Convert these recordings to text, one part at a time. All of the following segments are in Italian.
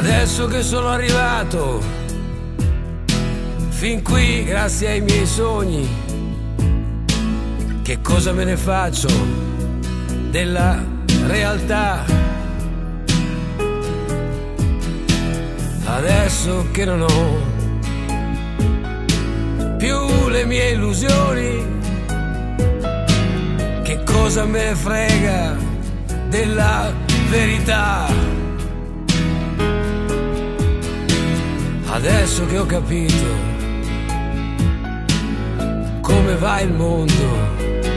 Adesso che sono arrivato fin qui grazie ai miei sogni, che cosa me ne faccio della realtà? Adesso che non ho più le mie illusioni, che cosa me ne frega della verità? Adesso che ho capito come va il mondo,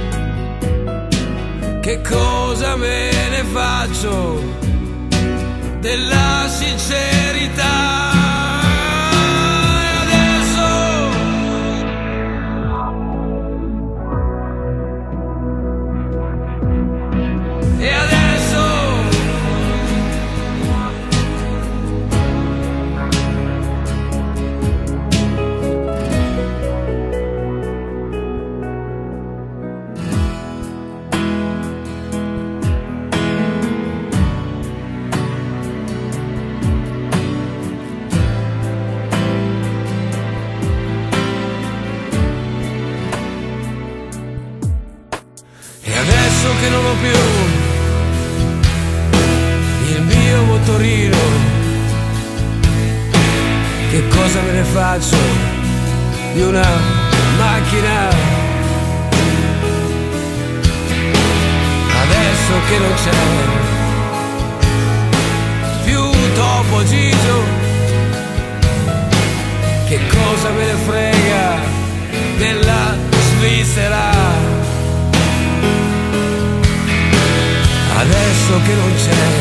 che cosa me ne faccio della sincerità? Adesso che non ho più il mio motorino, che cosa me ne faccio di una macchina? Adesso che non c'è più Topo Gigio, che cosa me ne frega della Svizzera? Adesso che non c'è